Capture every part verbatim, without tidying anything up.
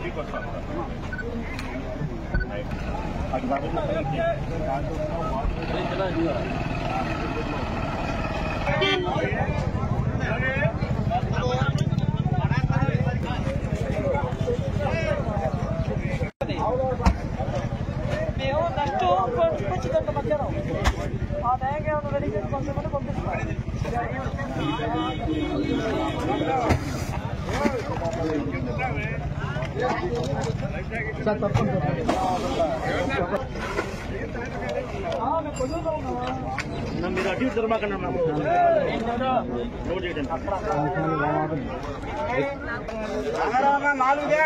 ఇంటికి వస్తాను అది మేము నెక్స్ట్ పంపించదంట మధ్యాహ్నం ఆ టైంకి ఏమైనా రెడీ చేసి పంపించమని పంపిస్తాం. సార్ తప్పకుండా మీరు అటు దుర్మాకండి నాలుగు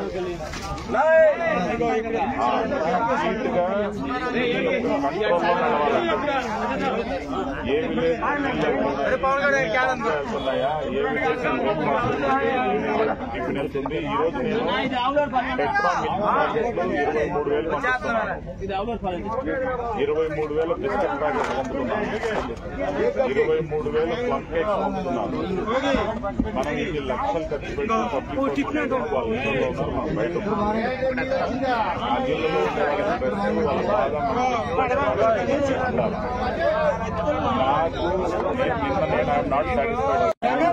ఇప్పుడు వెళ్తుంది. ఈ రోజు నేను ఇరవై మూడు వేలు ఇరవై మూడు వేల బిస్కెట్ ప్యాకెట్ పంపుతున్నాను, ఇరవై మూడు వేల ప్లమ్ కేక్స్ పంపుతున్నాను. మనం ఇది లక్షలు ఖర్చు పెట్టి పబ్లిక్ వాళ్ళ ఇళ్లలో ఉన్నారు, మనం బయట ఆ జిల్లాలో ఉండే వాళ్ళ బాధ నాకు నిన్న నేను ఐఎమ్ నాట్ సాటిస్ఫైడ్.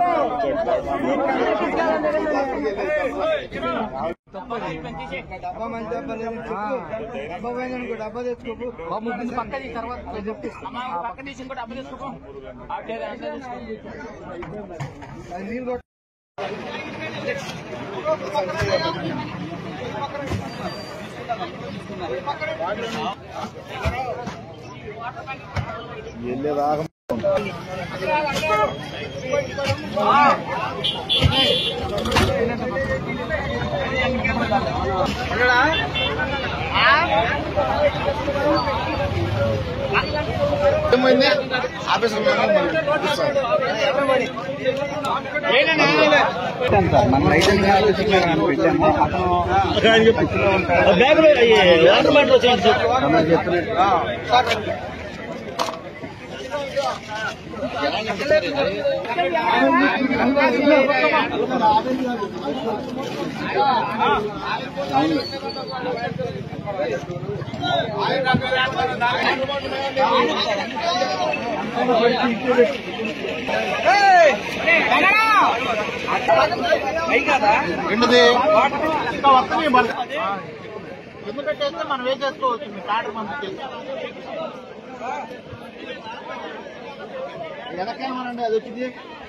డబ్బా మంచి డబ్బా తెచ్చుకోకు పక్క తర్వాత పక్క తీసి ఇంకో డబ్బా తెచ్చుకోకు. వెళ్ళేదాకా ఆఫీస్ మన రైతులు పెట్టాము ఎందుకంటే మనం ఏం చేసుకోవచ్చు, మీ కార్డు మనకి ఎదకేమనండి అది వచ్చింది.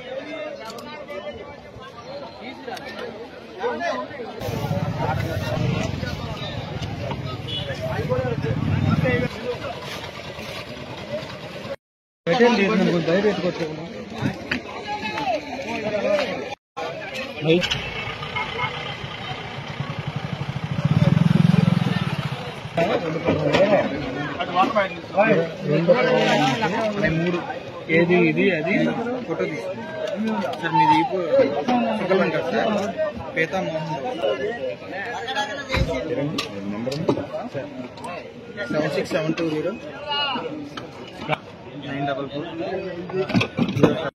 ధైర్యం ఎత్తుకొచ్చు మూడు ఏది ఇది అది ఫోటో తీసుకుంది సార్. మీది Chikkalanka sir, Petha Mohan seven six seven two zero nine double four zero